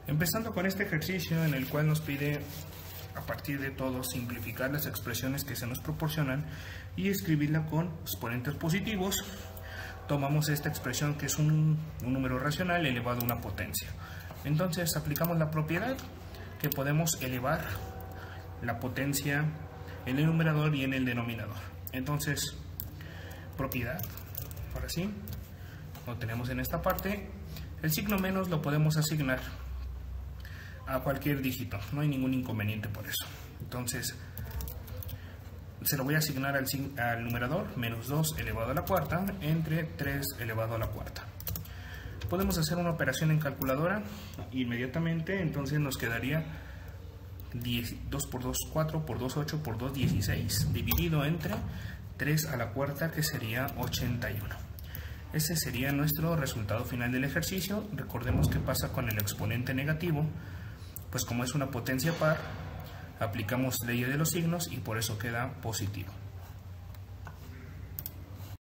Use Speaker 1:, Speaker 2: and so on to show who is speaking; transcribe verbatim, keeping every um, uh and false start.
Speaker 1: Empezando con este ejercicio en el cual nos pide a partir de todo simplificar las expresiones que se nos proporcionan y escribirla con exponentes positivos. Tomamos esta expresión que es un, un número racional elevado a una potencia. Entonces aplicamos la propiedad que podemos elevar la potencia en el numerador y en el denominador. Entonces, propiedad, ahora sí, lo tenemos en esta parte. El signo menos lo podemos asignar a cualquier dígito, no hay ningún inconveniente por eso. Entonces, se lo voy a asignar al, al numerador, menos dos elevado a la cuarta, entre tres elevado a la cuarta. Podemos hacer una operación en calculadora inmediatamente, entonces nos quedaría dos por dos, cuatro, por dos, ocho, por dos, dieciséis, dividido entre tres a la cuarta, que sería ochenta y uno. Ese sería nuestro resultado final del ejercicio. Recordemos qué pasa con el exponente negativo. Pues como es una potencia par, aplicamos ley de los signos y por eso queda positivo.